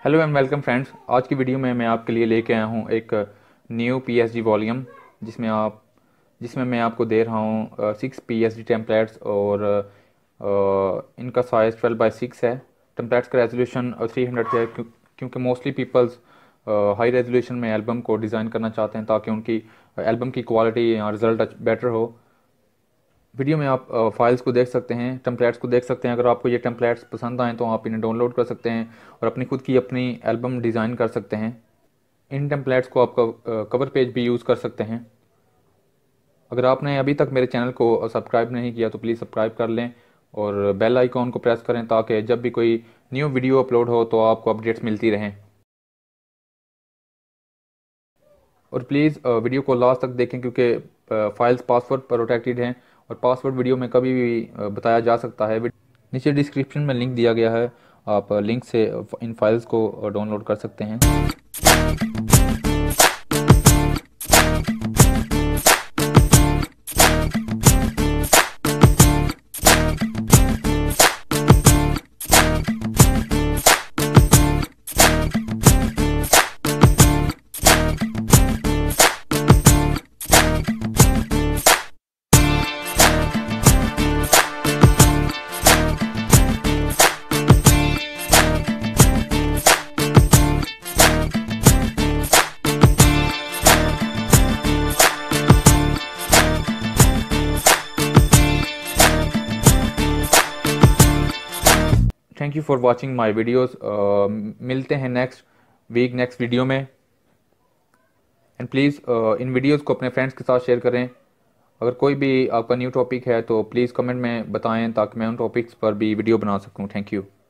Hello and welcome friends. आज की video में मैं आपके लिए लेके आया हूँ एक न्यू पीएसजी वॉल्यूम जिसमें मैं आपको दे रहा हूँ 6 पीएसजी टेम्पलेट्स और इनका साइज़ 12/6 है। टेम्पलेट्स का रेजोल्यूशन 300 है क्योंकि मोस्टली पीपल्स हाई रेजोल्यूशन में एल्बम को डिज़ाइन करना चाहते हैं ताकि उनकी एल्बम की क्वालिटी या रिज़ल्ट बेटर हो। वीडियो में आप फाइल्स को देख सकते हैं, टेम्पलेट्स को देख सकते हैं। अगर आपको ये टेम्पलेट्स पसंद आएँ तो आप इन्हें डाउनलोड कर सकते हैं और अपनी खुद की अपनी एल्बम डिज़ाइन कर सकते हैं। इन टेम्पलेट्स को आप कवर पेज भी यूज़ कर सकते हैं। अगर आपने अभी तक मेरे चैनल को सब्सक्राइब नहीं किया तो प्लीज़ सब्सक्राइब कर लें और बेल आइकॉन को प्रेस करें ताकि जब भी कोई न्यू वीडियो अपलोड हो तो आपको अपडेट्स मिलती रहें। और प्लीज़ वीडियो को लास्ट तक देखें क्योंकि फाइल्स पासवर्ड प्रोटेक्टेड हैं और पासवर्ड वीडियो में कभी भी बताया जा सकता है। नीचे डिस्क्रिप्शन में लिंक दिया गया है, आप लिंक से इन फाइल्स को डाउनलोड कर सकते हैं। Thank you for watching my videos. मिलते हैं नेक्स्ट वीक नेक्स्ट वीडियो में। एंड प्लीज़ इन वीडियोज़ को अपने फ्रेंड्स के साथ शेयर करें। अगर कोई भी आपका न्यू टॉपिक है तो प्लीज़ कमेंट में बताएं ताकि मैं उन टॉपिक्स पर भी वीडियो बना सकूं। Thank you.